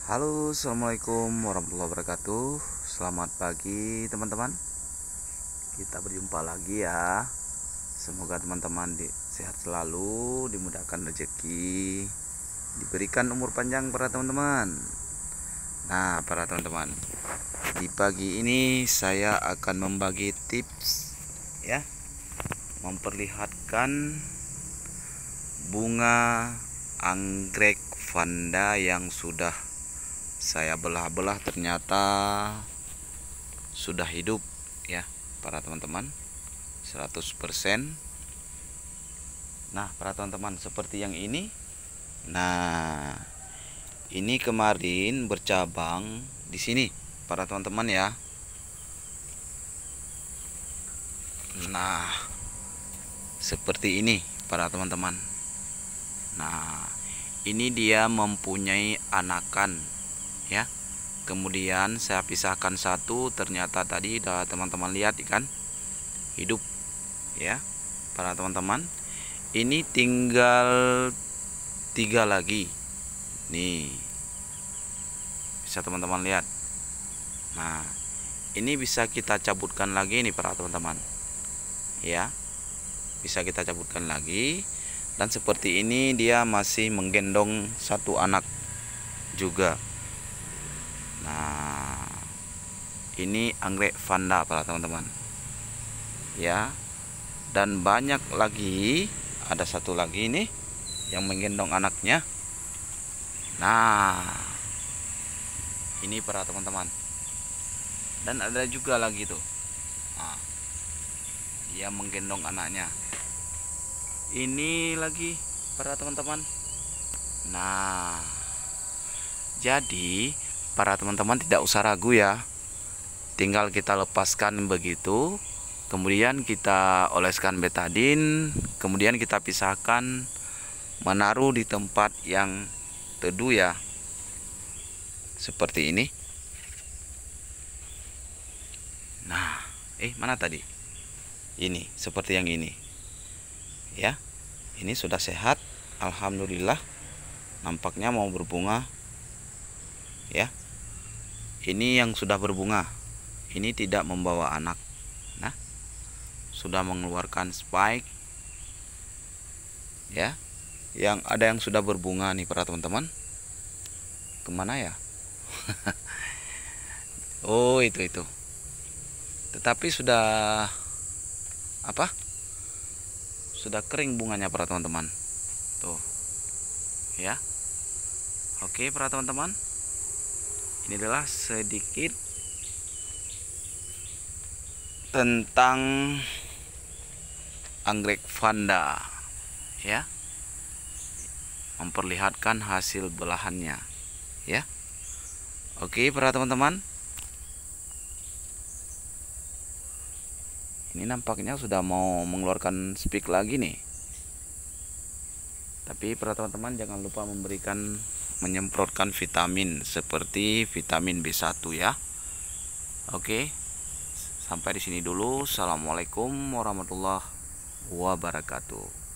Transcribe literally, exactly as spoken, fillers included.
Halo, assalamualaikum warahmatullahi wabarakatuh. Selamat pagi teman-teman. Kita berjumpa lagi ya. Semoga teman-teman di, sehat selalu, dimudahkan rezeki, diberikan umur panjang para teman-teman. Nah, para teman-teman, di pagi ini saya akan membagi tips ya, memperlihatkan bunga anggrek vanda yang sudah saya belah-belah, ternyata sudah hidup ya para teman-teman, seratus persen. Nah para teman-teman, seperti yang ini. Nah ini kemarin bercabang di sini para teman-teman ya. Nah seperti ini para teman-teman. Nah ini dia mempunyai anakan ya. Kemudian saya pisahkan satu, ternyata tadi dah teman-teman lihat ikan hidup ya para teman-teman. Ini tinggal tiga lagi nih, bisa teman-teman lihat. Nah ini bisa kita cabutkan lagi nih para teman-teman ya, bisa kita cabutkan lagi. Dan seperti ini dia masih menggendong satu anak juga. Nah ini anggrek vanda para teman-teman ya. Dan banyak lagi, ada satu lagi nih yang menggendong anaknya. Nah ini para teman-teman, dan ada juga lagi tuh, nah, dia menggendong anaknya. Ini lagi para teman-teman. Nah jadi para teman-teman tidak usah ragu ya, tinggal kita lepaskan begitu, kemudian kita oleskan betadin, kemudian kita pisahkan, menaruh di tempat yang teduh ya, seperti ini. Nah eh mana tadi, ini seperti yang ini ya. Ini sudah sehat, alhamdulillah, nampaknya mau berbunga ya. Ini yang sudah berbunga, ini tidak membawa anak. Nah sudah mengeluarkan spike ya. Yang ada yang sudah berbunga nih para teman-teman. Kemana ya? Oh itu itu tetapi sudah apa, sudah kering bunganya para teman-teman tuh ya. Oke para teman-teman, ini adalah sedikit tentang anggrek vanda ya, memperlihatkan hasil belahannya ya. Oke para teman-teman, ini nampaknya sudah mau mengeluarkan spik lagi nih. Tapi para teman-teman jangan lupa memberikan, menyemprotkan vitamin seperti vitamin B satu ya. Oke, sampai di sini dulu. Assalamualaikum warahmatullahi wabarakatuh.